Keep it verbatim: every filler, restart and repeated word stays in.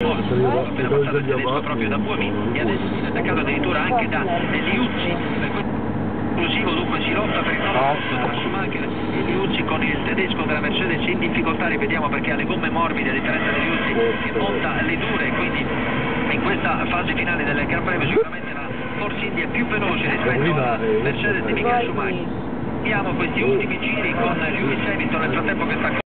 molto, appena passato il tedesco proprio da Buemi e adesso viene attaccato addirittura anche da Liuzzi, per cui esclusivo, dunque si lotta per il nono posto tra Schumacher e Liuzzi con il tedesco della Mercedes in difficoltà, ripetiamo, perché ha le gomme morbide a differenza di Liuzzi che monta le dure, quindi in questa fase finale del Gran Premio sicuramente la Force India è più veloce rispetto alla Mercedes di Michael Schumacher. Vediamo questi ultimi giri con Lewis Hamilton nel frattempo che sta